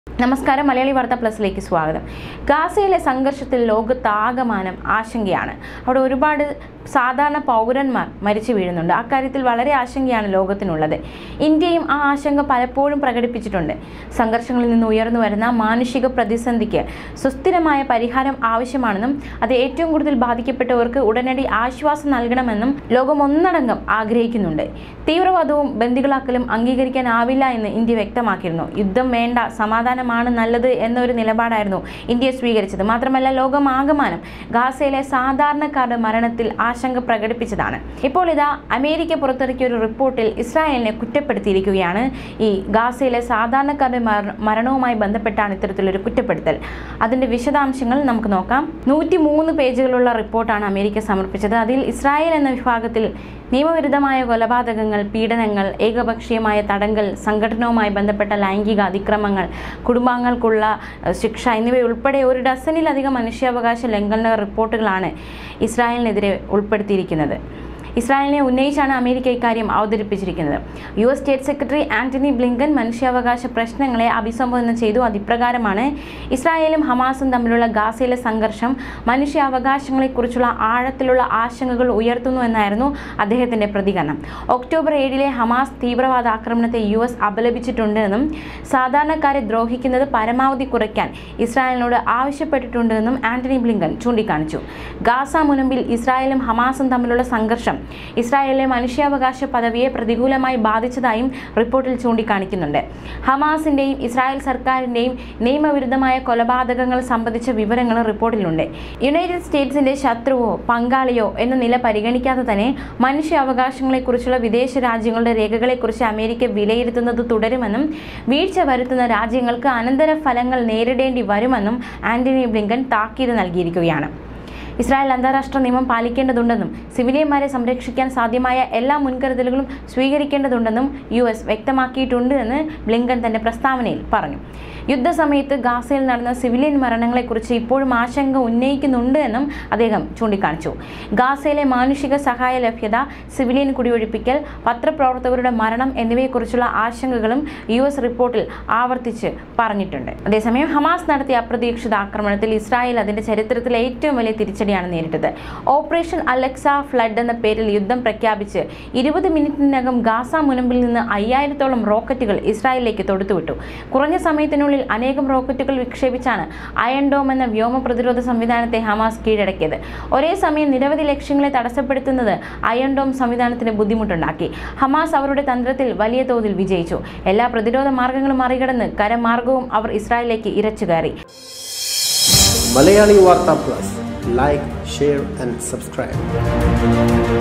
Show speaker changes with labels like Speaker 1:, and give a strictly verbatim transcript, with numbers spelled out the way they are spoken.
Speaker 1: നമസ്കാരം മലയാളി വാർത്ത പ്ലസിലേക്ക് സ്വാഗതം. ഗാസയിലെ സംഘർഷത്തിൽ ലോകത്താകമാനം ആശങ്കയാണ്. അവിടെ ഒരുപാട് സാധാരണ പൗരന്മാർ മരിച്ചു വീഴുന്നുണ്ട്. അക്കാര്യത്തിൽ വളരെ ആശങ്കയാണ് ലോകത്തിനുള്ളത്. ഇന്ത്യയും ആ ആശങ്ക പലപ്പോഴും പ്രകടിപ്പിച്ചിട്ടുണ്ട്. സംഘർഷങ്ങളിൽ നിന്ന് ഉയർന്നു വരുന്ന മാനുഷിക പ്രതിസന്ധിക്ക് സുസ്ഥിരമായ പരിഹാരം ആവശ്യമാണെന്നും അത് ഏറ്റവും കൂടുതൽ ബാധിക്കപ്പെട്ടവർക്ക് ഉടനടി ആശ്വാസം നൽകണമെന്നും ലോകം ഒന്നടങ്കം ആഗ്രഹിക്കുന്നുണ്ട്. തീവ്രവാദവും ബന്ദികളാക്കലും അംഗീകരിക്കാനാവില്ല എന്ന് ഇന്ത്യ വ്യക്തമാക്കിയിരുന്നു. യുദ്ധം വേണ്ട, സമാധാനമാണ് നല്ലത് എന്നൊരു നിലപാടായിരുന്നു ഇന്ത്യ സ്വീകരിച്ചത്. മാത്രമല്ല ലോകമാകമാനം ഗാസയിലെ സാധാരണക്കാരുടെ മരണത്തിൽ ആശങ്ക പ്രകടിപ്പിച്ചതാണ്. ഇപ്പോൾ ഇതാ അമേരിക്ക പുറത്തിറക്കിയ ഒരു റിപ്പോർട്ടിൽ ഇസ്രായേലിനെ കുറ്റപ്പെടുത്തിയിരിക്കുകയാണ്. ഈ ഗാസയിലെ സാധാരണക്കാരുടെ മരണവുമായി ബന്ധപ്പെട്ടാണ് ഇത്തരത്തിലൊരു കുറ്റപ്പെടുത്തൽ. അതിന്റെ വിശദാംശങ്ങൾ നമുക്ക് നോക്കാം. നൂറ്റി മൂന്ന് പേജുകളുള്ള റിപ്പോർട്ടാണ് അമേരിക്ക സമർപ്പിച്ചത്. അതിൽ ഇസ്രായേൽ എന്ന വിഭാഗത്തിൽ നിയമവിരുദ്ധമായ കൊലപാതകങ്ങൾ, പീഡനങ്ങൾ, ഏകപക്ഷീയമായ തടങ്കൽ, സംഘടനവുമായി ബന്ധപ്പെട്ട ലൈംഗിക അതിക്രമങ്ങൾ, കുടുംബാംഗങ്ങൾക്കുള്ള ശിക്ഷ എന്നിവയുൾപ്പെടെ ഒരു ഡസനിലധികം മനുഷ്യാവകാശ ലംഘന റിപ്പോർട്ടുകളാണ് ഇസ്രായേലിനെതിരെ ഉൾപ്പെടുത്തിയിരിക്കുന്നത്. ഇസ്രായേലിനെ ഉന്നയിച്ചാണ് അമേരിക്ക ഇക്കാര്യം അവതരിപ്പിച്ചിരിക്കുന്നത്. U S state secretary Antony Blinken മനുഷ്യാവകാശ പ്രശ്നങ്ങളെ അഭിസംബോധന ചെയ്തു. അതിപ്രകാരമാണ് ഇസ്രായേലും ഹമാസും തമ്മിലുള്ള ഗാസയിലെ സംഘർഷം മനുഷ്യാവകാശങ്ങളെക്കുറിച്ചുള്ള ആഴത്തിലുള്ള ആശങ്കകൾ ഉയർത്തുന്നു എന്നായിരുന്നു അദ്ദേഹത്തിന്റെ പ്രതികരണം. ഒക്ടോബർ ഏഴിലെ ഹമാസ് തീവ്രവാദ ആക്രമണത്തെ യു എസ് അപലപിച്ചിട്ടുണ്ടെന്നും സാധാരണക്കാരെ ദ്രോഹിക്കുന്നത് പരമാവധി കുറയ്ക്കാൻ ഇസ്രായേലിനോട് ആവശ്യപ്പെട്ടിട്ടുണ്ടെന്നും ആന്റണി ബ്ലിങ്കൻ ചൂണ്ടിക്കാണിച്ചു. ഗാസ മുനമ്പിൽ ഇസ്രായേലും ഹമാസും തമ്മിലുള്ള സംഘർഷം ഇസ്രായേലിലെ മനുഷ്യാവകാശ പദവിയെ പ്രതികൂലമായി ബാധിച്ചതായും റിപ്പോർട്ടിൽ ചൂണ്ടിക്കാണിക്കുന്നുണ്ട്. ഹമാസിന്റെയും ഇസ്രായേൽ സർക്കാരിന്റെയും നിയമവിരുദ്ധമായ കൊലപാതകങ്ങൾ സംബന്ധിച്ച വിവരങ്ങളും റിപ്പോർട്ടിലുണ്ട്. യുണൈറ്റഡ് സ്റ്റേറ്റ്സിന്റെ ശത്രുവോ പങ്കാളിയോ എന്ന നില പരിഗണിക്കാതെ തന്നെ മനുഷ്യാവകാശങ്ങളെക്കുറിച്ചുള്ള വിദേശ രാജ്യങ്ങളുടെ രേഖകളെക്കുറിച്ച് അമേരിക്ക വിലയിരുത്തുന്നത് തുടരുമെന്നും വീഴ്ച വരുത്തുന്ന രാജ്യങ്ങൾക്ക് അനന്തരഫലങ്ങൾ നേരിടേണ്ടി വരുമെന്നും ആന്റണി ബ്ലിങ്കൻ താക്കീത് നൽകിയിരിക്കുകയാണ്. ഇസ്രായേൽ അന്താരാഷ്ട്ര നിയമം പാലിക്കേണ്ടതുണ്ടെന്നും സിവിലിയന്മാരെ സംരക്ഷിക്കാൻ സാധ്യമായ എല്ലാ മുൻകരുതലുകളും സ്വീകരിക്കേണ്ടതുണ്ടെന്നും യു എസ് വ്യക്തമാക്കിയിട്ടുണ്ട് എന്ന് ബ്ലിങ്കൻ തന്റെ പ്രസ്താവനയിൽ പറഞ്ഞു. യുദ്ധസമയത്ത് ഗാസയിൽ നടന്ന സിവിലിയൻ മരണങ്ങളെക്കുറിച്ച് ഇപ്പോഴും ആശങ്ക ഉന്നയിക്കുന്നുണ്ട് എന്നും അദ്ദേഹം ചൂണ്ടിക്കാണിച്ചു. ഗാസയിലെ മാനുഷിക സഹായ ലഭ്യത, സിവിലിയൻ കുടിയൊഴിപ്പിക്കൽ, പത്രപ്രവർത്തകരുടെ മരണം എന്നിവയെക്കുറിച്ചുള്ള ആശങ്കകളും യു എസ് റിപ്പോർട്ടിൽ ആവർത്തിച്ച് പറഞ്ഞിട്ടുണ്ട്. അതേസമയം ഹമാസ് നടത്തിയ അപ്രതീക്ഷിത ആക്രമണത്തിൽ ഇസ്രായേൽ അതിന്റെ ചരിത്രത്തിലെ ഏറ്റവും വലിയ തിരിച്ചടിയാണ് നേരിട്ടത്. ഓപ്പറേഷൻ അലക്സ ഫ്ലഡ് എന്ന പേരിൽ യുദ്ധം പ്രഖ്യാപിച്ച് ഇരുപത് മിനിറ്റിനകം ഗാസ മുനമ്പിൽ നിന്ന് അയ്യായിരത്തോളം റോക്കറ്റുകൾ ഇസ്രായേലിലേക്ക് തൊടുത്തുവിട്ടു. കുറഞ്ഞ സമയത്തിനുള്ളിൽ അനേകം റോക്കറ്റുകൾ വിക്ഷേപിച്ചാണ് അയൺ ഡോം എന്ന വ്യോമ പ്രതിരോധ സംവിധാനത്തെ ഹമാസ് കീഴടക്കിയത്. ഒരേ സമയം നിരവധി ലക്ഷ്യങ്ങളെ തടസ്സപ്പെടുത്തുന്നത് അയൺ ഡോം സംവിധാനത്തിന് ബുദ്ധിമുട്ടുണ്ടാക്കി. ഹമാസ് അവരുടെ തന്ത്രത്തിൽ വലിയ തോതിൽ വിജയിച്ചു. എല്ലാ പ്രതിരോധ മാർഗങ്ങളും മറികടന്ന് കരമാർഗവും അവർ ഇസ്രായേലിലേക്ക് ഇരച്ചു കയറി.
Speaker 2: Malayali Vartha plus, like, share and subscribe.